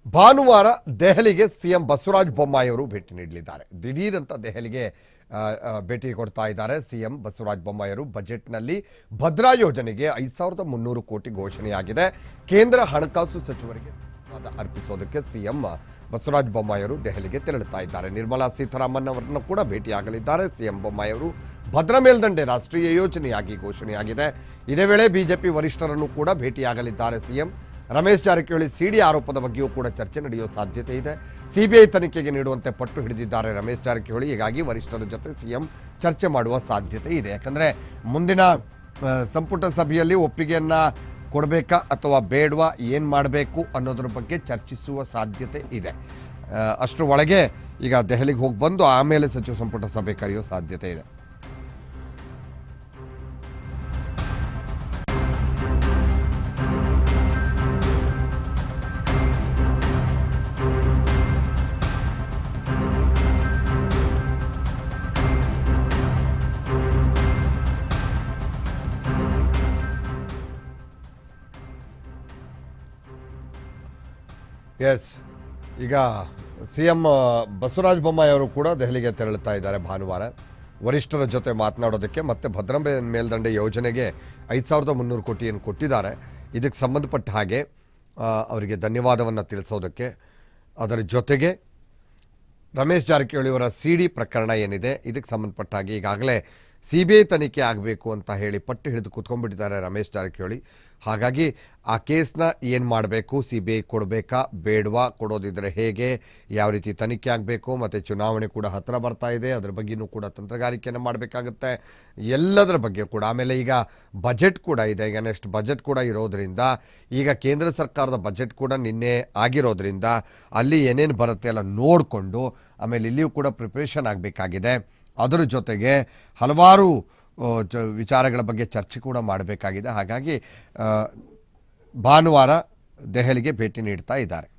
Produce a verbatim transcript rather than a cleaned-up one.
ಭಾನುವಾರ ದೆಹಲಿಗೆ ಸಿಎಂ ಬಸವರಾಜ ಬೊಮ್ಮಾಯಿ ಅವರು ಭೇಟಿ ನೀಡಲಿದ್ದಾರೆ. ದಿಢೀರಂತ ದೆಹಲಿಗೆ ಭೇಟಿ ಕೊಡ್ತಾ ಇದ್ದಾರೆ ಸಿಎಂ ಬಸವರಾಜ ಬೊಮ್ಮಾಯಿ ಅವರು. ಬಜೆಟ್ನಲ್ಲಿ ಭದ್ರಾ ಯೋಜನೆಗೆ ಐದು ಸಾವಿರದ ಮುನ್ನೂರು ಕೋಟಿ ಘೋಷಣೆಯಾಗಿದೆ. ಕೇಂದ್ರ ಹಣಕಾಸು ಸಚಿವರಿಗೆ ಧನ್ಯವಾದ ಅರ್ಪಿಸೋದಕ್ಕೆ ಸಿಎಂ ಬಸವರಾಜ ಬೊಮ್ಮಾಯಿ ಅವರು ದೆಹಲಿಗೆ ತೆರಳುತ್ತಾ ಇದ್ದಾರೆ. ನಿರ್ಮಲಾ ಸೀತಾರಾಮನ್ ಅವರನ್ನು ಕೂಡ ಭೇಟಿಯಾಗಲಿದ್ದಾರೆ ಸಿಎಂ ಬೊಮ್ಮಾಯಿ ಅವರು. ಭದ್ರಾ ಮೇಲ್ದಂಡೆ ರಾಷ್ಟ್ರೀಯ ಯೋಜನೆಯಾಗಿ ಘೋಷಣೆಯಾಗಿದೆ. ಇದೇ ವೇಳೆ ಬಿಜೆಪಿ ವರಿಷ್ಠರನ್ನು ಕೂಡ ಭೇಟಿಯಾಗಲಿದ್ದಾರೆ ಸಿಎಂ. ರಮೇಶ್ ಜಾರಕಿಹೊಳಿ ಸಿಡಿ ಆರೋಪದ ಬಗ್ಗೆಯೂ ಕೂಡ ಚರ್ಚೆ ನಡೆಯುವ ಸಾಧ್ಯತೆ ಇದೆ. ಸಿಬಿಐ ತನಿಖೆಗೆ ನೀಡುವಂತೆ ಪಟ್ಟು ಹಿಡಿದಿದ್ದಾರೆ ರಮೇಶ್ ಜಾರಕಿಹೊಳಿ. ಹೀಗಾಗಿ ವರಿಷ್ಠರ ಜೊತೆ ಸಿಎಂ ಚರ್ಚೆ ಮಾಡುವ ಸಾಧ್ಯತೆ ಇದೆ. ಯಾಕಂದರೆ ಮುಂದಿನ ಸಂಪುಟ ಸಭೆಯಲ್ಲಿ ಒಪ್ಪಿಗೆಯನ್ನು ಕೊಡಬೇಕಾ ಅಥವಾ ಬೇಡವಾ, ಏನು ಮಾಡಬೇಕು ಅನ್ನೋದ್ರ ಬಗ್ಗೆ ಚರ್ಚಿಸುವ ಸಾಧ್ಯತೆ ಇದೆ. ಅಷ್ಟರ ಒಳಗೆ ಈಗ ದೆಹಲಿಗೆ ಹೋಗಿ ಬಂದು ಆಮೇಲೆ ಸಚಿವ ಸಂಪುಟ ಸಭೆ ಕರೆಯುವ ಸಾಧ್ಯತೆ ಇದೆ. ಎಸ್, ಈಗ ಸಿ ಎಂ ಬಸವರಾಜ ಬೊಮ್ಮಾಯಿ ಅವರು ಕೂಡ ದೆಹಲಿಗೆ ತೆರಳುತ್ತಾ ಇದ್ದಾರೆ ಭಾನುವಾರ ವರಿಷ್ಠರ ಜೊತೆ ಮಾತನಾಡೋದಕ್ಕೆ. ಮತ್ತು ಭದ್ರಾ ಮೇಲ್ದಂಡೆ ಯೋಜನೆಗೆ ಐದು ಸಾವಿರದ ಮುನ್ನೂರು ಕೋಟಿಯನ್ನು ಕೊಟ್ಟಿದ್ದಾರೆ. ಇದಕ್ಕೆ ಸಂಬಂಧಪಟ್ಟ ಹಾಗೆ ಅವರಿಗೆ ಧನ್ಯವಾದವನ್ನು ತಿಳಿಸೋದಕ್ಕೆ, ಅದರ ಜೊತೆಗೆ ರಮೇಶ್ ಜಾರಕಿಹೊಳಿ ಅವರ ಸಿ ಡಿ ಪ್ರಕರಣ ಏನಿದೆ ಇದಕ್ಕೆ ಸಂಬಂಧಪಟ್ಟ ಹಾಗೆ ಈಗಾಗಲೇ ಸಿ ಬಿ ಐ ತನಿಖೆ ಆಗಬೇಕು ಅಂತ ಹೇಳಿ ಪಟ್ಟು ಹಿಡಿದು ಕೂತ್ಕೊಂಡ್ಬಿಟ್ಟಿದ್ದಾರೆ ರಮೇಶ್ ಜಾರಕಿಹೊಳಿ. ಹಾಗಾಗಿ ಆ ಕೇಸ್ನ ಏನು ಮಾಡಬೇಕು, ಸಿ ಬಿ ಐ ಕೊಡಬೇಕಾ ಬೇಡವಾ, ಕೊಡೋದಿದ್ರೆ ಹೇಗೆ, ಯಾವ ರೀತಿ ತನಿಖೆ ಆಗಬೇಕು, ಮತ್ತು ಚುನಾವಣೆ ಕೂಡ ಹತ್ತಿರ ಬರ್ತಾ ಇದೆ, ಅದ್ರ ಬಗ್ಗೆಯೂ ಕೂಡ ತಂತ್ರಗಾರಿಕೆಯನ್ನು ಮಾಡಬೇಕಾಗುತ್ತೆ, ಎಲ್ಲದರ ಬಗ್ಗೆ ಕೂಡ. ಆಮೇಲೆ ಈಗ ಬಜೆಟ್ ಕೂಡ ಇದೆ, ಈಗ ನೆಕ್ಸ್ಟ್ ಬಜೆಟ್ ಕೂಡ ಇರೋದ್ರಿಂದ, ಈಗ ಕೇಂದ್ರ ಸರ್ಕಾರದ ಬಜೆಟ್ ಕೂಡ ನಿನ್ನೆ ಆಗಿರೋದ್ರಿಂದ ಅಲ್ಲಿ ಏನೇನು ಬರುತ್ತೆ ಎಲ್ಲ ನೋಡಿಕೊಂಡು ಆಮೇಲೆ ಇಲ್ಲಿಯೂ ಕೂಡ ಪ್ರಿಪ್ರೇಷನ್ ಆಗಬೇಕಾಗಿದೆ. ಅದರ ಜೊತೆಗೆ ಹಲವಾರು ವಿಚಾರಗಳ ಬಗ್ಗೆ ಚರ್ಚೆ ಕೂಡ ಮಾಡಬೇಕಾಗಿದೆ. ಹಾಗಾಗಿ ಭಾನುವಾರ ದೆಹಲಿಗೆ ಭೇಟಿ ನೀಡ್ತಾ ಇದ್ದಾರೆ.